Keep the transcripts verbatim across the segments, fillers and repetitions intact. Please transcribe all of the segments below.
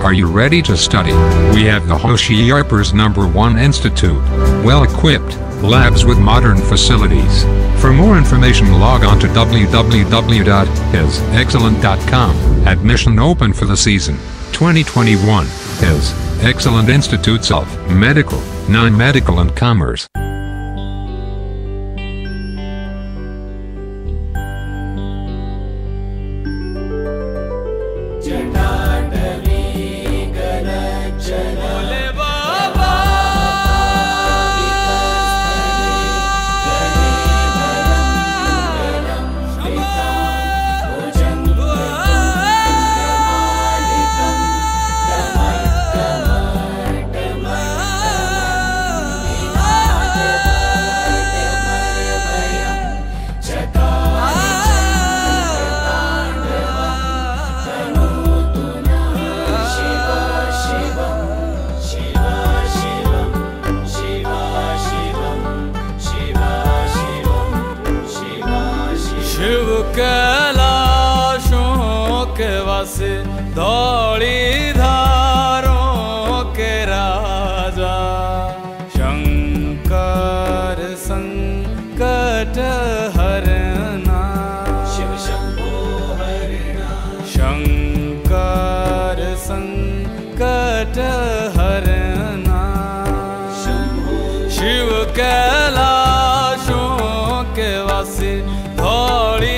Are you ready to study? We have the Hoshiarpers number one institute. Well-equipped labs with modern facilities. For more information, log on to w w w dot his excellent dot com. Admission open for the season twenty twenty-one. His Excellent Institutes of Medical, Non-Medical and Commerce. कैलाशों के वासे दौड़ी धारों के राजा शंकर संकट हरना शिव शंभो हरना शंकर संकट हरना शिव कैलाशों के वासे दौड़ी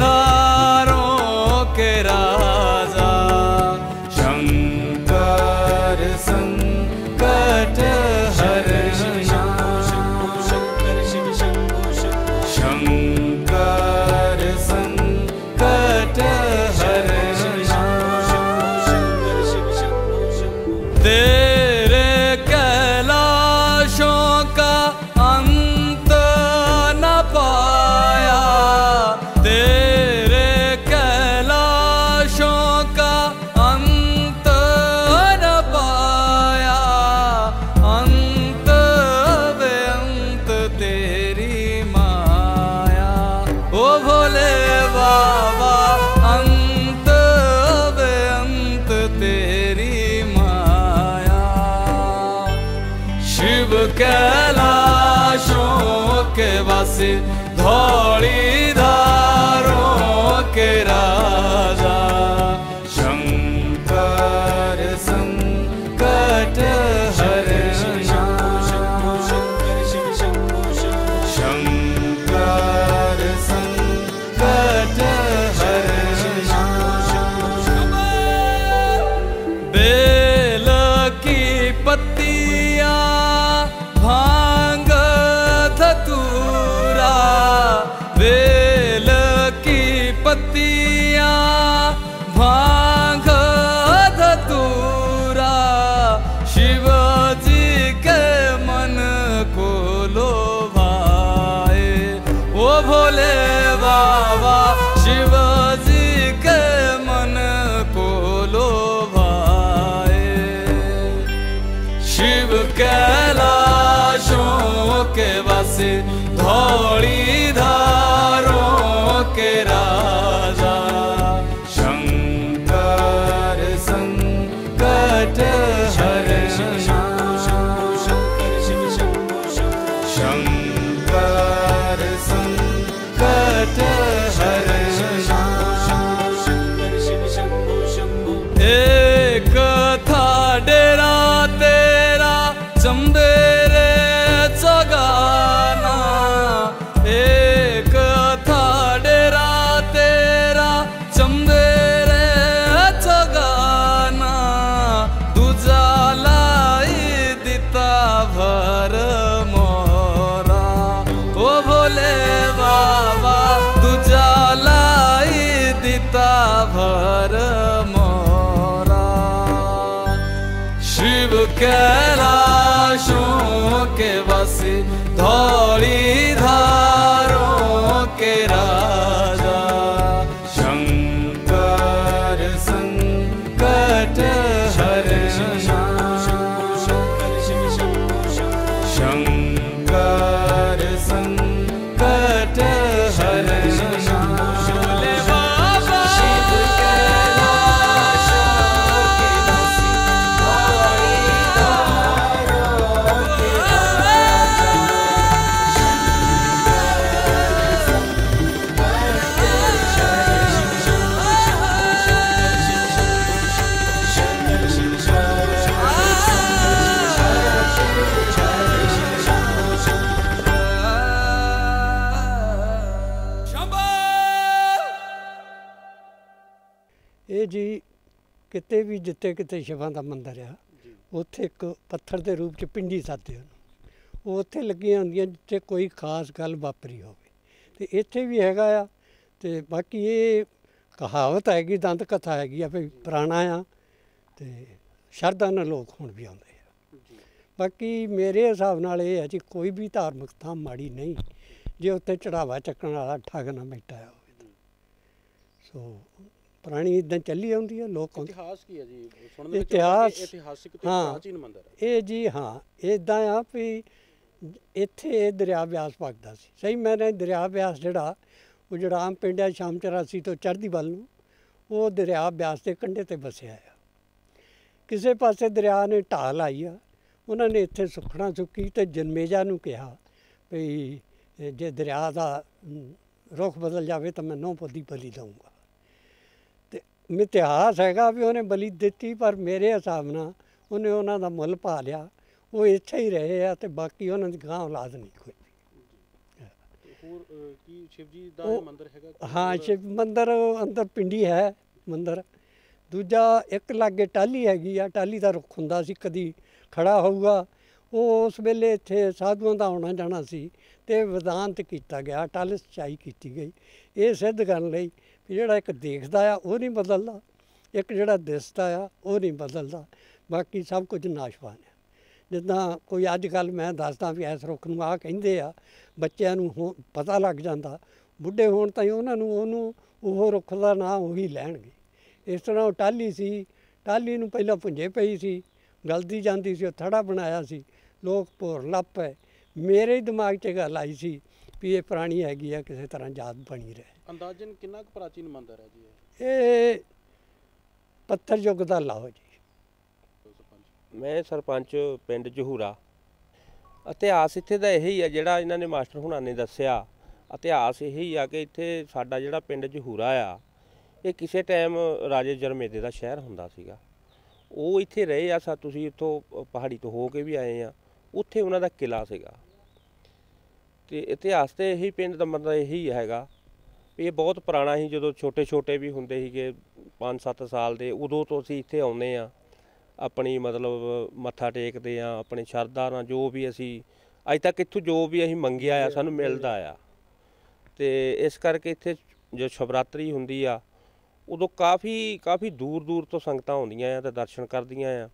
कैलाशों के वासे धौड़ी धारों के राजा शंकर संकट हरना शंकर संकट हरना बेल की पत्तियां भांग धतूरा बेल की पत्तियां भांग धतूरा शिवजी के मन को लोभाए ओ भोले बाबा शिवजी के मन को लोभाए शिव कैलाशों के वासे धौड़ी धारों के राजा शंकर संकट हरना शंकर संकट हरना एक था डेरा तेरा चंबेरे जगाना एक था डेरा तेरा चंबेरे जगाना दूजा लाई दिता भर मोरा ओ भोले बाबा दूजा लाई दिता भर मोरा शिव कैलाशों के वासे धौड़ी धारों के राजा शंकर संकट हरना शंकर संकट हरना भोले बाबा शिव कैलाशों के वासे ਇਹ ਜੀ ਕਿਤੇ ਵੀ ਜਿੱਥੇ ਕਿਤੇ ਸ਼ਿਵਾਂ ਦਾ ਮੰਦਿਰ ਆ ਉੱਥੇ ਇੱਕ ਪੱਥਰ ਦੇ ਰੂਪ 'ਚ ਪਿੰਡੀ ਸਾਦੇ ਉਹਨੂੰ, ਉਹ ਉੱਥੇ ਲੱਗੀਆਂ ਹੁੰਦੀਆਂ ਜਿੱਥੇ ਕੋਈ ਖਾਸ ਗੱਲ ਵਾਪਰੀ ਹੋਵੇ। ਅਤੇ ਇੱਥੇ ਵੀ ਹੈਗਾ ਆ। ਅਤੇ ਬਾਕੀ ਇਹ ਕਹਾਵਤ ਹੈਗੀ, ਦੰਦ ਕਥਾ ਹੈਗੀ ਆ ਵੀ ਪੁਰਾਣਾ ਆ ਅਤੇ ਸ਼ਰਧਾ ਨਾਲ ਲੋਕ ਹੁਣ ਵੀ ਆਉਂਦੇ ਆ। ਬਾਕੀ ਮੇਰੇ ਹਿਸਾਬ ਨਾਲ ਇਹ ਹੈ ਜੀ ਕੋਈ ਵੀ ਧਾਰਮਿਕ ਥਾਂ ਮਾੜੀ ਨਹੀਂ ਜੇ ਉੱਥੇ ਚੜਾਵਾ ਚੱਕਣ ਵਾਲਾ ਠੱਗ ਨਾ ਬੈਠਾ ਹੋਵੇ ਤਾਂ। ਸੋ ਪੁਰਾਣੀ ਇੱਦਾਂ ਚੱਲੀ ਆਉਂਦੀ ਹੈ। ਲੋਕ ਇਤਿਹਾਸ ਕੀ ਹੈ ਜੀ? ਸੁਣਨ ਦੇ ਵਿੱਚ ਇਤਿਹਾਸ ਇਤਿਹਾਸਿਕ ਤੇ ਪ੍ਰਾਚੀਨ ਮੰਦਿਰ ਹੈ ਇਹ ਜੀ। ਹਾਂ ਇੱਦਾਂ ਆ ਵੀ ਇੱਥੇ ਦਰਿਆ ਬਿਆਸ ਵਗਦਾ ਸੀ। ਸਹੀ ਮੈਨੇ ਦਰਿਆ ਬਿਆਸ ਜਿਹੜਾ ਉਹ ਜਿਹੜਾ ਆਮ ਪਿੰਡ ਹੈ ਸ਼ਾਮ ਚੁਰਾਸੀ ਤੋਂ ਚੜ੍ਹਦੀ ਵੱਲ ਨੂੰ, ਉਹ ਦਰਿਆ ਬਿਆਸ ਦੇ ਕੰਢੇ 'ਤੇ ਵਸਿਆ ਆ। ਕਿਸੇ ਪਾਸੇ ਦਰਿਆ ਨੇ ਢਾਹ ਲਾਈ ਆ, ਉਹਨਾਂ ਨੇ ਇੱਥੇ ਸੁੱਖਣਾ ਸੁੱਕੀ ਅਤੇ ਜਨਮੇਜਾ ਨੂੰ ਕਿਹਾ ਵੀ ਜੇ ਦਰਿਆ ਦਾ ਰੁੱਖ ਬਦਲ ਜਾਵੇ ਤਾਂ ਮੈਂ ਨਹੁੰ ਪੁੱਤ ਬਲੀ ਦਊਂਗਾ। ਅਤੇ ਇਤਿਹਾਸ ਹੈਗਾ ਵੀ ਉਹਨੇ ਬਲੀ ਦਿੱਤੀ, ਪਰ ਮੇਰੇ ਹਿਸਾਬ ਨਾਲ ਉਹਨੇ ਉਹਨਾਂ ਦਾ ਮੁੱਲ ਪਾ ਲਿਆ। ਉਹ ਇੱਥੇ ਹੀ ਰਹੇ ਆ ਅਤੇ ਬਾਕੀ ਉਹਨਾਂ ਦੀ ਗਾਂ ਔਲਾਦ ਨਹੀਂ ਕੋਈ। ਹੋਰ ਕੀ ਸ਼ਿਵ ਜੀ ਦਾ ਮੰਦਿਰ ਹੈਗਾ? ਹਾਂ ਸ਼ਿਵ ਮੰਦਿਰ ਅੰਦਰ ਪਿੰਡੀ ਹੈ ਮੰਦਿਰ। ਦੂਜਾ ਇੱਕ ਲਾਗੇ ਟਾਹਲੀ ਹੈਗੀ ਆ, ਟਾਹਲੀ ਦਾ ਰੁੱਖ ਹੁੰਦਾ ਸੀ, ਕਦੀ ਖੜਾ ਹੋਊਗਾ। ਉਹ ਉਸ ਵੇਲੇ ਇੱਥੇ ਸਾਧੂਆਂ ਦਾ ਆਉਣਾ ਜਾਣਾ ਸੀ ਅਤੇ ਵਿਦਾਨਤ ਕੀਤਾ ਗਿਆ, ਟਾਹਲੀ ਸਿੰਚਾਈ ਕੀਤੀ ਗਈ ਇਹ ਸਿੱਧ ਕਰਨ ਲਈ ਵੀ ਜਿਹੜਾ ਇੱਕ ਦੇਖਦਾ ਆ ਉਹ ਨਹੀਂ ਬਦਲਦਾ, ਇੱਕ ਜਿਹੜਾ ਦਿਸਦਾ ਆ ਉਹ ਨਹੀਂ ਬਦਲਦਾ, ਬਾਕੀ ਸਭ ਕੁਝ ਨਾਸ਼ਵਾਨ ਆ। ਜਿੱਦਾਂ ਕੋਈ ਅੱਜ ਕੱਲ੍ਹ ਮੈਂ ਦੱਸਦਾ ਵੀ ਇਸ ਰੁੱਖ ਨੂੰ ਆਹ ਕਹਿੰਦੇ ਆ, ਬੱਚਿਆਂ ਨੂੰ ਹੋ ਪਤਾ ਲੱਗ ਜਾਂਦਾ, ਬੁੱਢੇ ਹੋਣ ਤਾਂ ਉਹਨਾਂ ਨੂੰ ਉਹਨੂੰ ਉਹ ਰੁੱਖ ਦਾ ਨਾਂ ਉਹੀ ਲੈਣਗੇ। ਇਸ ਤਰ੍ਹਾਂ ਉਹ ਟਾਹਲੀ ਸੀ, ਟਾਹਲੀ ਨੂੰ ਪਹਿਲਾਂ ਭੁੰਜੇ ਪਈ ਸੀ, ਗਲਦੀ ਜਾਂਦੀ ਸੀ, ਉਹ ਥੜਾ ਬਣਾਇਆ ਸੀ, ਲੋਕ ਭੋਰ ਲੱਭ ਪਏ। ਮੇਰੇ ਹੀ ਦਿਮਾਗ 'ਚ ਗੱਲ ਆਈ ਸੀ ਵੀ ਇਹ ਪੁਰਾਣੀ ਹੈਗੀ ਆ, ਕਿਸੇ ਤਰ੍ਹਾਂ ਯਾਦ ਬਣੀ ਰਹੇ। ਅੰਦਾਜ਼ਨ ਕਿੰਨਾ ਕੁ ਪ੍ਰਾਚੀਨ ਮੰਦਿਰ ਹੈ ਜੀ ਇਹ? ਪੱਥਰ ਯੁੱਗ ਦਾ ਲਾਓ ਜੀ। ਮੈਂ ਸਰਪੰਚ ਪਿੰਡ ਜਹੂਰਾ। ਇਤਿਹਾਸ ਇੱਥੇ ਦਾ ਇਹੀ ਆ ਜਿਹੜਾ ਇਹਨਾਂ ਨੇ ਮਾਸਟਰ ਹੁਣਾਂ ਨੇ ਦੱਸਿਆ। ਇਤਿਹਾਸ ਇਹੀ ਆ ਕਿ ਇੱਥੇ ਸਾਡਾ ਜਿਹੜਾ ਪਿੰਡ ਜਹੂਰਾ ਆ, ਇਹ ਕਿਸੇ ਟਾਈਮ ਰਾਜੇ ਜਰਮੇਦੇ ਦਾ ਸ਼ਹਿਰ ਹੁੰਦਾ ਸੀਗਾ। ਉਹ ਇੱਥੇ ਰਹੇ ਆ। ਸਾ ਤੁਸੀਂ ਇੱਥੋਂ ਪਹਾੜੀ ਤੋਂ ਹੋ ਕੇ ਵੀ ਆਏ ਆ, ਉੱਥੇ ਉਹਨਾਂ ਦਾ ਕਿਲ੍ਹਾ ਸੀਗਾ। ਅਤੇ ਇਤਿਹਾਸ ਤਾਂ ਇਹੀ ਪਿੰਡ ਦਾ ਮਤਲਬ ਇਹੀ ਹੈਗਾ ਵੀ ਇਹ ਬਹੁਤ ਪੁਰਾਣਾ ਸੀ। ਜਦੋਂ ਛੋਟੇ ਛੋਟੇ ਵੀ ਹੁੰਦੇ ਸੀਗੇ ਪੰਜ ਸੱਤ ਸਾਲ ਦੇ, ਉਦੋਂ ਤੋਂ ਅਸੀਂ ਇੱਥੇ ਆਉਂਦੇ ਹਾਂ, ਆਪਣੀ ਮਤਲਬ ਮੱਥਾ ਟੇਕਦੇ ਹਾਂ, ਆਪਣੀ ਸ਼ਰਧਾ ਨਾਲ ਜੋ ਵੀ ਅਸੀਂ ਅੱਜ ਤੱਕ ਇੱਥੋਂ ਜੋ ਵੀ ਅਸੀਂ ਮੰਗਿਆ ਆ ਸਾਨੂੰ ਮਿਲਦਾ ਆ। ਅਤੇ ਇਸ ਕਰਕੇ ਇੱਥੇ ਜੋ ਸ਼ਿਵਰਾਤਰੀ ਹੁੰਦੀ ਆ ਉਦੋਂ ਕਾਫੀ ਕਾਫੀ ਦੂਰ ਦੂਰ ਤੋਂ ਸੰਗਤਾਂ ਆਉਂਦੀਆਂ ਆ ਅਤੇ ਦਰਸ਼ਨ ਕਰਦੀਆਂ ਆ,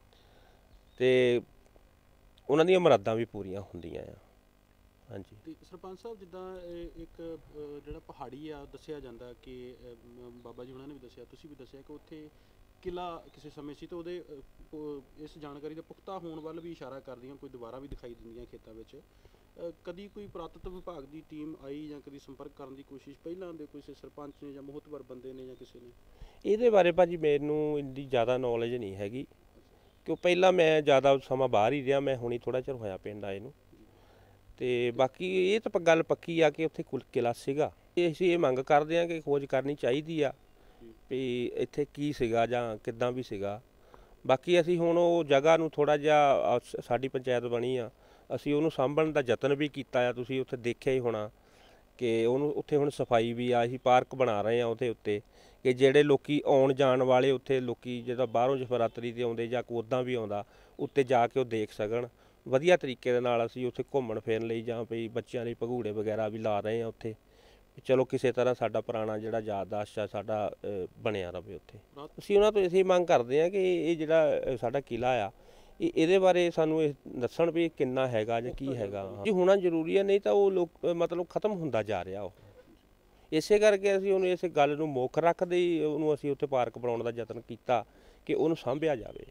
ਅਤੇ ਉਹਨਾਂ ਦੀਆਂ ਮੁਰਾਦਾਂ ਵੀ ਪੂਰੀਆਂ ਹੁੰਦੀਆਂ ਆ। ਹਾਂਜੀ। ਅਤੇ ਸਰਪੰਚ ਸਾਹਿਬ, ਜਿੱਦਾਂ ਇੱਕ ਜਿਹੜਾ ਪਹਾੜੀ ਆ ਦੱਸਿਆ ਜਾਂਦਾ ਕਿ ਬਾਬਾ ਜੀ ਉਹਨਾਂ ਨੇ ਵੀ ਦੱਸਿਆ, ਤੁਸੀਂ ਵੀ ਦੱਸਿਆ ਕਿ ਉੱਥੇ ਕਿਲ੍ਹਾ ਕਿਸੇ ਸਮੇਂ ਸੀ, ਅਤੇ ਉਹਦੇ ਇਸ ਜਾਣਕਾਰੀ ਦੇ ਪੁਖਤਾ ਹੋਣ ਵੱਲ ਵੀ ਇਸ਼ਾਰਾ ਕਰਦੀਆਂ, ਕੋਈ ਦੁਬਾਰਾ ਵੀ ਦਿਖਾਈ ਦਿੰਦੀਆਂ ਖੇਤਾਂ ਵਿੱਚ। ਕਦੀ ਕੋਈ ਪੁਰਾਤਤਵ ਵਿਭਾਗ ਦੀ ਟੀਮ ਆਈ ਜਾਂ ਕਦੀ ਸੰਪਰਕ ਕਰਨ ਦੀ ਕੋਸ਼ਿਸ਼ ਪਹਿਲਾਂ ਦੇ ਕਿਸੇ ਸਰਪੰਚ ਨੇ ਜਾਂ ਮੋਹਤਬਰ ਬੰਦੇ ਨੇ ਜਾਂ ਕਿਸੇ ਨੇ? ਇਹਦੇ ਬਾਰੇ ਭਾਜੀ ਮੈਨੂੰ ਇੰਨੀ ਜ਼ਿਆਦਾ ਨੌਲੇਜ ਨਹੀਂ ਹੈਗੀ, ਕਿਉਂ ਪਹਿਲਾਂ ਮੈਂ ਜ਼ਿਆਦਾ ਸਮਾਂ ਬਾਹਰ ਹੀ ਰਿਹਾ, ਮੈਂ ਹੁਣੀ ਥੋੜ੍ਹਾ ਚਿਰ ਹੋਇਆ ਪਿੰਡ ਆਏ ਨੂੰ। ਅਤੇ ਬਾਕੀ ਇਹ ਤਾਂ ਗੱਲ ਪੱਕੀ ਆ ਕਿ ਉੱਥੇ ਕੁਲ ਕਿਲ੍ਹਾ ਸੀਗਾ। ਅਸੀਂ ਇਹ ਮੰਗ ਕਰਦੇ ਹਾਂ ਕਿ ਖੋਜ ਕਰਨੀ ਚਾਹੀਦੀ ਆ ਵੀ ਇੱਥੇ ਕੀ ਸੀਗਾ ਜਾਂ ਕਿੱਦਾਂ ਵੀ ਸੀਗਾ। ਬਾਕੀ ਅਸੀਂ ਹੁਣ ਉਹ ਜਗ੍ਹਾ ਨੂੰ ਥੋੜ੍ਹਾ ਜਿਹਾ, ਸਾਡੀ ਪੰਚਾਇਤ ਬਣੀ ਆ, ਅਸੀਂ ਉਹਨੂੰ ਸਾਂਭਣ ਦਾ ਯਤਨ ਵੀ ਕੀਤਾ ਆ। ਤੁਸੀਂ ਉੱਥੇ ਦੇਖਿਆ ਹੀ ਹੋਣਾ ਕਿ ਉਹਨੂੰ ਉੱਥੇ ਹੁਣ ਸਫਾਈ ਵੀ ਆ, ਅਸੀਂ ਪਾਰਕ ਬਣਾ ਰਹੇ ਹਾਂ ਉਹਦੇ ਉੱਤੇ, ਕਿ ਜਿਹੜੇ ਲੋਕ ਆਉਣ ਜਾਣ ਵਾਲੇ ਉੱਥੇ ਲੋਕ ਜਿੱਦਾਂ ਬਾਹਰੋਂ ਸ਼ਿਵਰਾਤਰੀ 'ਤੇ ਆਉਂਦੇ ਜਾਂ ਉੱਦਾਂ ਵੀ ਆਉਂਦਾ, ਉੱਤੇ ਜਾ ਕੇ ਉਹ ਦੇਖ ਸਕਣ ਵਧੀਆ ਤਰੀਕੇ ਦੇ ਨਾਲ। ਅਸੀਂ ਉੱਥੇ ਘੁੰਮਣ ਫਿਰਨ ਲਈ ਜਾਂ ਵੀ ਬੱਚਿਆਂ ਲਈ ਭਗੂੜੇ ਵਗੈਰਾ ਵੀ ਲਾ ਰਹੇ ਹਾਂ ਉੱਥੇ, ਚਲੋ ਕਿਸੇ ਤਰ੍ਹਾਂ ਸਾਡਾ ਪੁਰਾਣਾ ਜਿਹੜਾ ਯਾਦਦਾਸ਼ਤ ਆ ਸਾਡਾ ਬਣਿਆ ਰਹੇ ਉੱਥੇ। ਅਸੀਂ ਉਹਨਾਂ ਤੋਂ ਅਸੀਂ ਮੰਗ ਕਰਦੇ ਹਾਂ ਕਿ ਇਹ ਜਿਹੜਾ ਸਾਡਾ ਕਿਲ੍ਹਾ ਆ, ਇਹ ਇਹਦੇ ਬਾਰੇ ਸਾਨੂੰ ਇਹ ਦੱਸਣ ਵੀ ਕਿੰਨਾ ਹੈਗਾ ਜਾਂ ਕੀ ਹੈਗਾ। ਜੀ ਹੋਣਾ ਜ਼ਰੂਰੀ ਹੈ, ਨਹੀਂ ਤਾਂ ਉਹ ਲੋਕ ਮਤਲਬ ਖਤਮ ਹੁੰਦਾ ਜਾ ਰਿਹਾ ਉਹ। ਇਸੇ ਕਰਕੇ ਅਸੀਂ ਉਹਨੂੰ ਇਸ ਗੱਲ ਨੂੰ ਮੁੱਖ ਰੱਖਦੇ ਹੀ ਉਹਨੂੰ ਅਸੀਂ ਉੱਥੇ ਪਾਰਕ ਬਣਾਉਣ ਦਾ ਯਤਨ ਕੀਤਾ ਕਿ ਉਹਨੂੰ ਸਾਂਭਿਆ ਜਾਵੇ।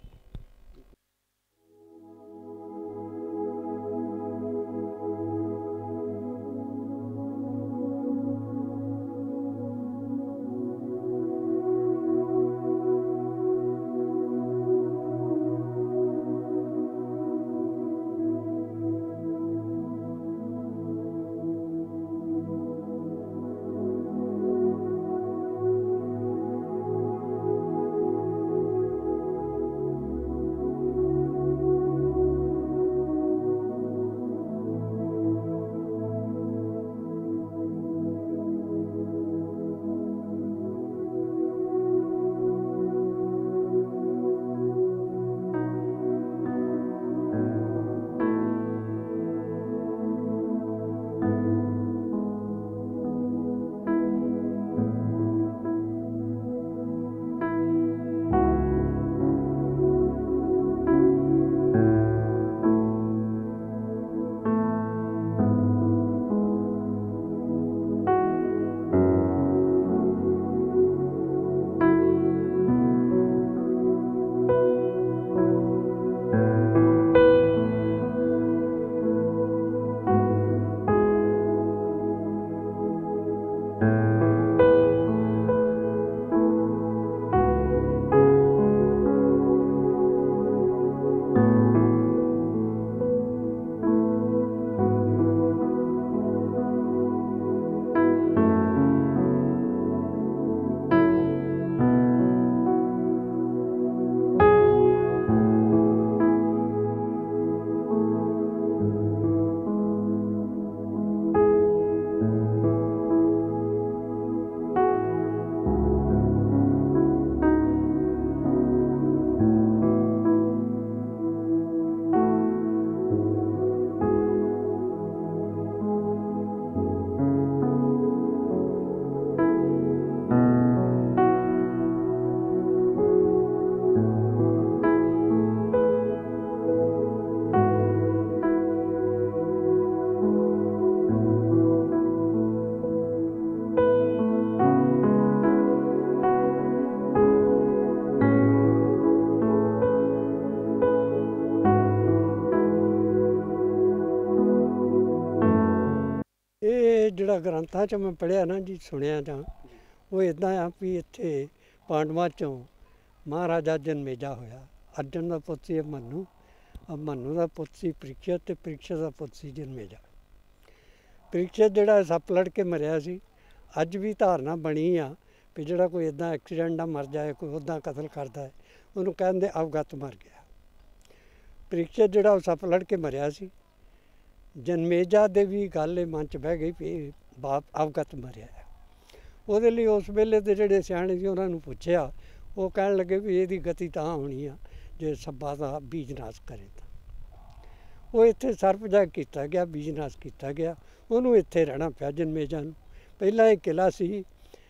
ਗ੍ਰੰਥਾਂ 'ਚ ਮੈਂ ਪੜ੍ਹਿਆ ਨਾ ਜੀ, ਸੁਣਿਆ ਜਾਂ ਉਹ ਇੱਦਾਂ ਆ ਵੀ ਇੱਥੇ ਪਾਂਡਵਾਂ 'ਚੋਂ ਮਹਾਰਾਜਾ ਜਨਮੇਜਾ ਹੋਇਆ। ਅਰਜਨ ਦਾ ਪੁੱਤ ਸੀ ਮਨੂੰ, ਮਨੂੰ ਦਾ ਪੁੱਤ ਸੀ ਪ੍ਰੀਖਿਅਤ, ਤੇ ਪ੍ਰੀਖਿਅਤ ਦਾ ਪੁੱਤ ਸੀ ਜਨਮੇਜਾ। ਪ੍ਰੀਖਿਅਤ ਜਿਹੜਾ ਸੱਪ ਲੜ ਕੇ ਮਰਿਆ ਸੀ, ਅੱਜ ਵੀ ਧਾਰਨਾ ਬਣੀ ਆ ਵੀ ਜਿਹੜਾ ਕੋਈ ਇੱਦਾਂ ਐਕਸੀਡੈਂਟ ਨਾਲ ਮਰ ਜਾਏ, ਕੋਈ ਉੱਦਾਂ ਕਤਲ ਕਰਦਾ ਹੈ, ਉਹਨੂੰ ਕਹਿੰਦੇ ਅਵਗਤ ਮਰ ਗਿਆ। ਪ੍ਰੀਖਿਅਤ ਜਿਹੜਾ ਉਹ ਸੱਪ ਲੜ ਕੇ ਮਰਿਆ ਸੀ। ਜਨਮੇਜਾ ਦੇ ਵੀ ਗੱਲ ਇਹ ਮਨ 'ਚ ਬਹਿ ਗਈ ਵੀ ਬਾਪ ਅਵਗਤ ਮਰਿਆ ਹੈ। ਉਹਦੇ ਲਈ ਉਸ ਵੇਲੇ ਦੇ ਜਿਹੜੇ ਸਿਆਣੇ ਸੀ ਉਹਨਾਂ ਨੂੰ ਪੁੱਛਿਆ, ਉਹ ਕਹਿਣ ਲੱਗੇ ਵੀ ਇਹਦੀ ਗਤੀ ਤਾਂ ਹੋਣੀ ਆ ਜੇ ਸੱਪਾਂ ਦਾ ਬੀਜ ਨਾਸ਼ ਕਰੇ ਤਾਂ। ਉਹ ਇੱਥੇ ਸਰਪਜਗ ਕੀਤਾ ਗਿਆ, ਬੀਜ ਨਾਸ਼ ਕੀਤਾ ਗਿਆ, ਉਹਨੂੰ ਇੱਥੇ ਰਹਿਣਾ ਪਿਆ ਜਨਮੇਜਾ ਨੂੰ। ਪਹਿਲਾਂ ਇਹ ਕਿਲ੍ਹਾ ਸੀ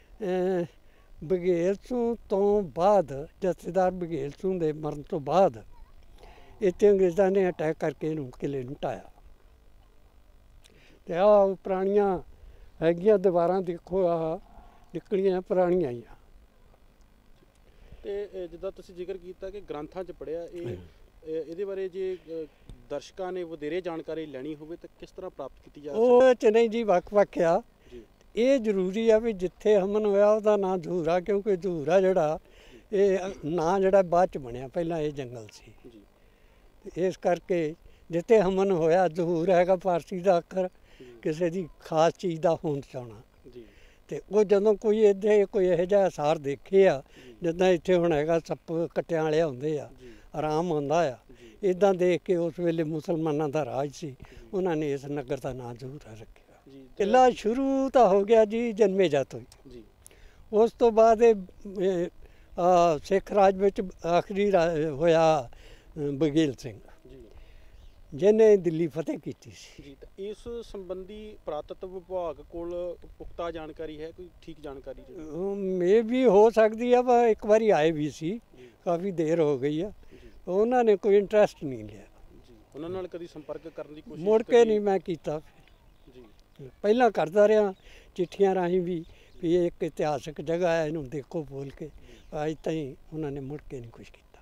ਬਘੇਲ ਸਿੰਘ ਤੋਂ ਬਾਅਦ, ਜਥੇਦਾਰ ਬਘੇਲ ਸਿੰਘ ਦੇ ਮਰਨ ਤੋਂ ਬਾਅਦ ਇੱਥੇ ਅੰਗਰੇਜ਼ਾਂ ਨੇ ਅਟੈਕ ਕਰਕੇ ਇਹਨੂੰ ਕਿਲ੍ਹੇ ਨੂੰ ਢਾਇਆ। ਅਤੇ ਆਹ ਪੁਰਾਣੀਆਂ ਹੈਗੀਆਂ ਦੀਵਾਰਾਂ, ਦੇਖੋ ਆਹ ਨਿਕਲੀਆਂ ਪੁਰਾਣੀਆਂ ਹੀ ਆ। ਤੇ ਜਿੱਦਾਂ ਤੁਸੀਂ ਜ਼ਿਕਰ ਕੀਤਾ ਕਿ ਗ੍ਰੰਥਾਂ 'ਚ ਪੜ੍ਹਿਆ, ਇਹ ਇਹਦੇ ਬਾਰੇ ਜੇ ਦਰਸ਼ਕਾਂ ਨੇ ਵਧੇਰੇ ਜਾਣਕਾਰੀ ਲੈਣੀ ਹੋਵੇ ਤਾਂ ਕਿਸ ਤਰ੍ਹਾਂ ਪ੍ਰਾਪਤ ਕੀਤੀ ਜਾ ਸਕਦੀ? ਉਹ 'ਚ ਨਹੀਂ ਜੀ, ਵੱਖ ਵੱਖ ਆ। ਇਹ ਜ਼ਰੂਰੀ ਆ ਵੀ ਜਿੱਥੇ ਹਮਨ ਹੋਇਆ ਉਹਦਾ ਨਾਂ ਜ਼ਹੂਰ ਆ, ਕਿਉਂਕਿ ਜ਼ਹੂਰ ਆ ਜਿਹੜਾ ਇਹ ਨਾਂ ਜਿਹੜਾ ਬਾਅਦ 'ਚ ਬਣਿਆ, ਪਹਿਲਾਂ ਇਹ ਜੰਗਲ ਸੀ। ਇਸ ਕਰਕੇ ਜਿੱਥੇ ਹਮਨ ਹੋਇਆ, ਜ਼ਹੂਰ ਹੈਗਾ ਫਾਰਸੀ ਦਾ ਅੱਖਰ, ਕਿਸੇ ਦੀ ਖਾਸ ਚੀਜ਼ ਦਾ ਹੋਂਦ ਚਾਹੁੰਣਾ। ਅਤੇ ਉਹ ਜਦੋਂ ਕੋਈ ਇੱਥੇ ਕੋਈ ਇਹੋ ਜਿਹਾ ਅਸਾਰ ਦੇਖੇ ਆ, ਜਿੱਦਾਂ ਇੱਥੇ ਹੁਣ ਹੈਗਾ ਸੱਪ ਕੱਟਿਆਂ ਵਾਲੇ ਹੁੰਦੇ ਆ, ਆਰਾਮ ਆਉਂਦਾ ਆ, ਇੱਦਾਂ ਦੇਖ ਕੇ ਉਸ ਵੇਲੇ ਮੁਸਲਮਾਨਾਂ ਦਾ ਰਾਜ ਸੀ, ਉਹਨਾਂ ਨੇ ਇਸ ਨਗਰ ਦਾ ਨਾਂ ਜ਼ਹੂਰ ਰੱਖਿਆ। ਕਿਲ੍ਹਾ ਸ਼ੁਰੂ ਤਾਂ ਹੋ ਗਿਆ ਜੀ ਜਨਮੇਜਾ ਤੋਂ ਹੀ। ਉਸ ਤੋਂ ਬਾਅਦ ਇਹ ਸਿੱਖ ਰਾਜ ਵਿੱਚ ਆਖਰੀ ਹੋਇਆ ਬਘੇਲ ਸਿੰਘ, ਜਿਹਨੇ ਦਿੱਲੀ ਫਤਿਹ ਕੀਤੀ ਸੀ। ਜੀ, ਤਾਂ ਇਸ ਸੰਬੰਧੀ ਪੁਰਾਤਤਵ ਵਿਭਾਗ ਕੋਲ ਪੁਖਤਾ ਜਾਣਕਾਰੀ ਹੈ, ਕੋਈ ਠੀਕ ਜਾਣਕਾਰੀ? ਮੇ ਵੀ ਹੋ ਸਕਦੀ ਆ, ਪਰ ਇੱਕ ਵਾਰੀ ਆਏ ਵੀ ਸੀ, ਕਾਫੀ ਦੇਰ ਹੋ ਗਈ ਆ, ਉਹਨਾਂ ਨੇ ਕੋਈ ਇੰਟਰਸਟ ਨਹੀਂ ਲਿਆ। ਜੀ, ਉਹਨਾਂ ਨਾਲ ਕਦੀ ਸੰਪਰਕ ਕਰਨ ਦੀ ਕੋਸ਼ਿਸ਼? ਮੁੜ ਕੇ ਨਹੀਂ ਮੈਂ ਕੀਤਾ। ਜੀ, ਪਹਿਲਾਂ ਕਰਦਾ ਰਿਹਾ ਚਿੱਠੀਆਂ ਰਾਹੀਂ ਵੀ ਵੀ ਇਹ ਇੱਕ ਇਤਿਹਾਸਕ ਜਗ੍ਹਾ ਹੈ, ਇਹਨੂੰ ਦੇਖੋ ਬੋਲ ਕੇ, ਅੱਜ ਤਾਈਂ ਉਹਨਾਂ ਨੇ ਮੁੜ ਕੇ ਨਹੀਂ ਕੁਛ ਕੀਤਾ।